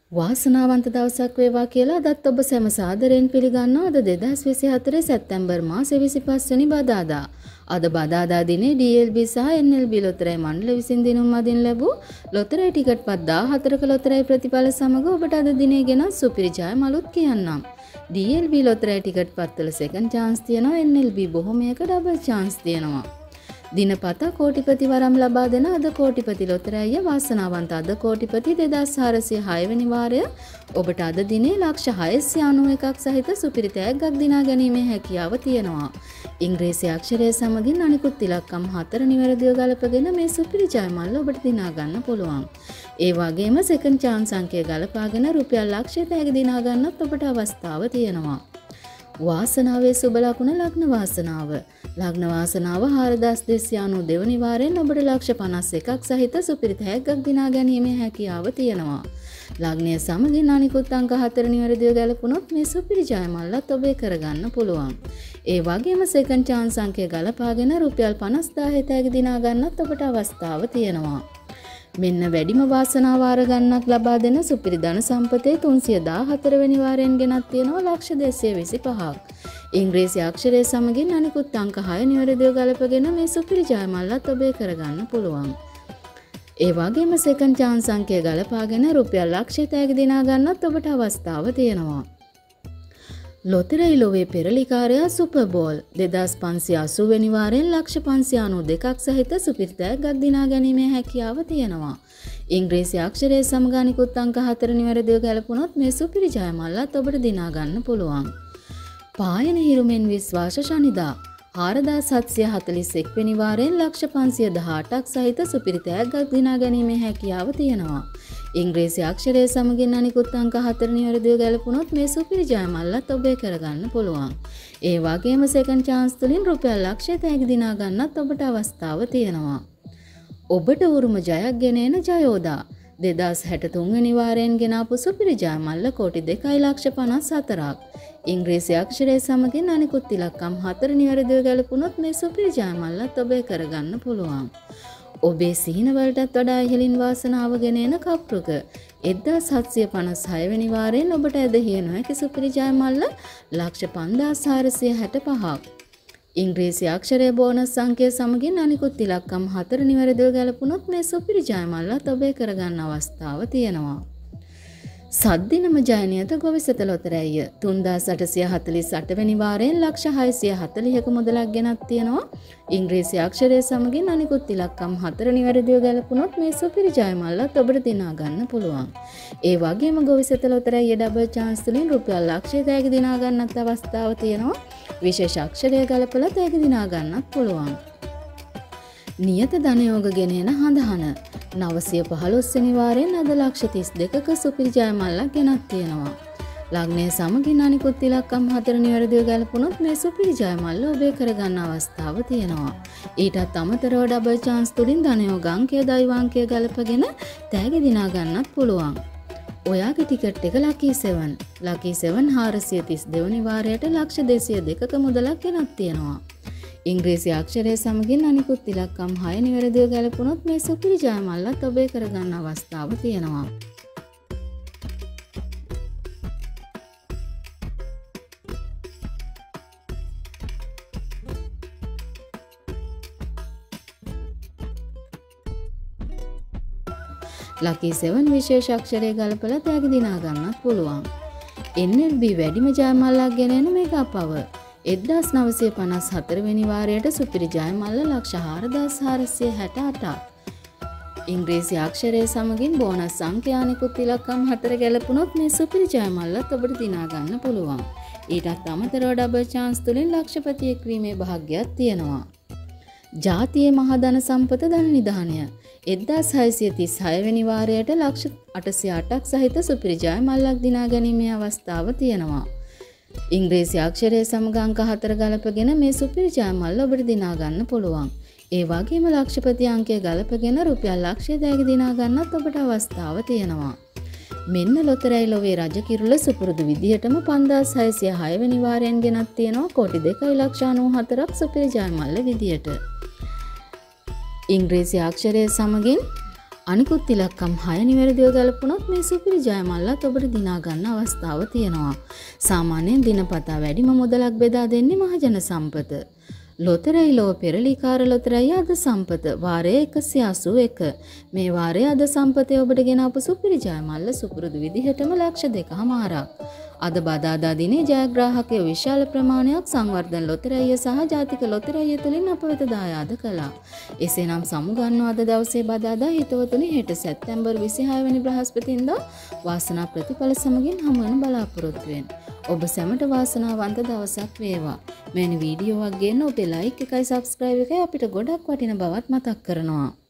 වාසනාවන්ත දවසක් වේවා කියලා අදත් ඔබ සැම සාදරයෙන් පිළිගන්නවා. අද 2024 සැප්තැම්බර් මාසේ 25 වෙනි බදාදා. අද බදාදා දිනේ DLB සහ NLB ලොතරැයි මණ්ඩල විසින් දිනුම් මදින් ලැබූ ලොතරැයි ටිකට් පත් 14ක ලොතරැයි ප්‍රතිඵල සමග ඔබට අද දිනේ ගෙනත් සුපිරි ජය මලුත් කියන්නම්. DLB ලොතරැයි ටිකට් පත්වල සෙකන්ඩ් chance තියෙනවා. NLB බොහොමයක ඩබල් chance තියෙනවා. දිනපතා කෝටිපති වරම් ලබා දෙන අද කෝටිපති ලොතරැයිය වාසනාවන්ත අද කෝටිපති 2406 වෙනි වාරය ඔබට අද දිනේ ලක්ෂ 691ක් සහිත සුපිරි තෑග්ගක් දිනා ගැනීමේ හැකියාව තියෙනවා. ඉංග්‍රීසි අක්ෂරය සමගින් අනිකුත් ඉලක්කම් 4 නිවැරදිව ගලපගෙන මේ සුපිරි ජය මල්ල ඔබට දිනා ගන්න පුළුවන්. ඒ වගේම සෙකන්ඩ් chance අංකය ගලපාගෙන රුපියල් ලක්ෂය තෑග්ග දිනා ගන්නත් ඔබට අවස්ථාව තියෙනවා. වාසනාවේ සුබ ලකුණ ලග්න වාසනාව. ලග්න වාසනාව 4292 වෙනි වාරයෙන් ඔබට ලක්ෂ 51ක් සහිත සුපිරි තෑග්ගක් දිනා ගැනීමේ හැකියාව තියෙනවා. ලග්නය සමගින් අනිකුත් අංක 4 නිවැරදිව ගැලපුණොත් මේ සුපිරි ජය මල්ලත් ඔබේ කරගන්න පුළුවන්. ඒ වගේම සෙකන්ඩ් chance අංකය ගලපාගෙන රුපියල් 50000 තෑග්ග දිනා ගන්නත් ඔබට අවස්ථාව තියෙනවා. මෙන්න වැඩිම වාසනාව වාර ගණනක් ලබා දෙන සුපිරි ධන සම්පතේ 314 වෙනි වාරයෙන් ගෙනත් තියෙනවා ලක්ෂ 225ක්. ඉංග්‍රීසි අක්ෂරය සමගින් අනිකුත් අංක 6 නිවැරදිව ගලපගෙන මේ සුපිරි ජය මල්ලත් ඔබේ කරගන්න පුළුවන්. ඒ වගේම සෙකන්ඩ් chance අංකය ගලපාගෙන රුපියල් ලක්ෂය තෑග්ග දිනා ගන්නත් ඔබට අවස්ථාව තියෙනවා. ලොතරැයි ලොවේ පෙරලිකාරයා සුපර් බෝල් 2580 වෙනි වාරයෙන් ලක්ෂ 592ක් සහිත සුපිරි තෑග්ගක් දිනා ගැනීමේ හැකියාව තියෙනවා. ඉංග්‍රීසි අක්ෂරය සමග අනිකුත් අංක 4 නිවැරදිව ගැලපුණොත් මේ සුපිරි ජය මල්ලත් ඔබට දිනා ගන්න පුළුවන්. පායන හිරුමෙන් විශ්වාස ශනිදා 4741 වෙනි වාරයෙන් ලක්ෂ 518ක් සහිත සුපිරි තෑග්ගක් දිනා ගැනීමේ හැකියාව තියෙනවා. ඉංග්‍රීසි අක්ෂරය සමගින් අනිකුත් අංක 4 නිවැරදිව ගැලපුණොත් මේ සුපිරි ජය මල්ලත් ඔබේ කරගන්න පුළුවන්. ඒ වගේම සෙකන්ඩ් chance තුලින් රුපියල් ලක්ෂය තෑග්ග දිනා ගන්නත් ඔබට අවස්ථාව තියෙනවා. ඔබට උරුම ජයක් ගෙන එන ජයෝදා 2063 වෙනි වාරයෙන් ගෙනාපු සුපිරි ජය මල්ල කෝටි 2,54ක්. ඉංග්‍රීසි අක්ෂරය සමගින් අනිකුත් ඉලක්කම් 4 නිවැරදිව ගැලපුණොත් මේ සුපිරි ජය මල්ලත් ඔබේ කරගන්න පුළුවන්. ඔබේ සිහින වලටත් වඩා ඉහළින් වාසනාව ගෙන එන කප්පුක 1756 වෙනි වාරයෙන් ඔබට ඇදහිය නොහැකි සුපිරි ජය මල්ල ලක්ෂ 5465ක්. ඉංග්‍රීසි අක්ෂරයේ බෝනස් අංකය සමගින් අනිකුත් ඉලක්කම් 4 නිවැරදිව ගැලපුණොත් මේ සුපිරි ජය මල්ලත් ඔබේ කරගන්න අවස්ථාව තියෙනවා. සද්දිනම ජයනියත ගොවිසත ලොතරැයිය 3848 වෙනි වාරයෙන් ලක්ෂ 640ක මුදලක් ගෙනත් තියෙනවා. ඉංග්‍රීසි අක්ෂරය සමගින් අනිකුත් ඉලක්කම් 4 නිවැරදිව ගැලපුණොත් මේ සුපිරි ජය මල්ලත් ඔබට දිනා ගන්න පුළුවන්. ඒ වගේම ගොවිසත ලොතරැයිය ඩබල් chance තුලින් රුපියල් ලක්ෂය තෑග්ග දිනා ගන්නත් අවස්ථාව තියෙනවා. විශේෂ අක්ෂරය ගලපලා තෑග්ග දිනා ගන්නත් පුළුවන්. නියත ධනයෝග ගෙන එන හඳහන 915 වෙනි වාරයෙන් අද ලක්ෂ 32ක සුපිරි ජය මල්ලක් ගෙනත් තියෙනවා. ලග්නය සමගින් අනිකුත් ඉලක්කම් 4 නිවැරදිව ගැලපුණොත් මේ සුපිරි ජය මල්ල ඔබේ කරගන්න අවස්ථාව තියෙනවා. ඊටත් අමතරව ඩබල් chance තුලින් ධනයෝග අංකය දෛවාංකය ගලපගෙන තෑග්ග දිනා ගන්නත් පුළුවන්. ඔයාගේ ටිකට් එක ලකී 7 432 වෙනි වාරයට ලක්ෂ 202ක මුදලක් ගෙනත් තියෙනවා. ඉංග්‍රීසි අක්ෂරය සමගින් අනිකුත් ඉලක්කම් 6 නිවැරදිව ගැලපුණොත් මේ සුපිරි ජය මල්ලත් ඔබේ කරගන්න අවස්ථාව තියෙනවා. ලකී 7 විශේෂ අක්ෂරය ගලපලා තෑග්ග දිනා ගන්නත් පුළුවන්. NLB වැඩිම ජය මල්ලක් ගෙන එන මෙගා පවර් 1954 වෙනි වාරයට සුපිරි ජය මල්ල ලක්ෂ 4468ක්. ඉංග්‍රීසි අක්ෂරය සමගින් බෝනස් අංකය අනිකුත් ඉලක්කම් 4 ගැලපුණොත් මේ සුපිරි ජය මල්ලත් ඔබට දිනා ගන්න පුළුවන්. ඊටත් අමතරව ඩබල් chance තුලින් ලක්ෂපතියෙක් වීමේ භාග්‍යයක් තියෙනවා. ජාතියේ මහා ධන සම්පත ධන නිධානය 1636 වෙනි වාරයට ලක්ෂ 808ක් සහිත සුපිරි ජය මල්ලක් දිනා ගැනීමේ අවස්ථාව තියෙනවා. ඉංග්‍රීසි අක්ෂරය සමග අංක 4 ගලපගෙන මේ සුපිරි ජය මල්ල ඔබට දිනා ගන්න පුළුවන්. ඒ වගේම ලක්ෂපති අංකය ගලපගෙන රුපියල් ලක්ෂය තෑග්ග දිනා ගන්නත් ඔබට අවස්ථාව තියෙනවා. මෙන්න ලොතරැයි ලොවේ රජ කිරුළ සුපුරුදු විදිහටම 5606 වෙනි වාරයෙන් ගෙනත් තියෙනවා කෝටි 2,94ක් සුපිරි ජය මල්ල විදියට. ඉංග්‍රීසි අක්ෂරය සමගින් අනිකුත් ඉලක්කම් 6 නිවැරදිව ගලපුණොත් මේ සුපිරි ජයමල්ලත් ඔබට දිනා ගන්න අවස්ථාව තියෙනවා. සාමාන්‍යයෙන් දිනපතා වැඩිම මුදලක් බෙදා දෙන්නේ මහජන සම්පත. ලොතරැයි ලෝ පෙරලිකාර ලොතරැයි අද සම්පත වාරයේ 181. මේ වාරයේ අද සම්පතේ ඔබට ගෙන අප සුපිරි ජයමල්ල සුපුරුදු විදිහටම ලක්ෂ 2මාරක්. අද බදාදා දිනේ ජයග්‍රාහකයෝ විශාල ප්‍රමාණයක් සංවර්ධන ලොතරැයිය සහ ජාතික ලොතරැයිය තුලින් අප වෙත දායාද කළා. එසේනම් සමුගන්නවා අද දවසේ බදාදා හිතවතුනි හෙට සැප්තැම්බර් 26 වෙනි බ්‍රහස්පතින්දා වාසනා ප්‍රතිඵල සමගින් හමු වෙන බලාපොරොත්තු වෙන්න. ඔබ සැමට වාසනාවන්ත දවසක් වේවා. මෙවැනි වීඩියෝවක් ගන්න ඔබේ ලයික් එකයි සබ්ස්ක්‍රයිබ් එකයි අපිට ගොඩක් වටින බවත් මතක් කරනවා.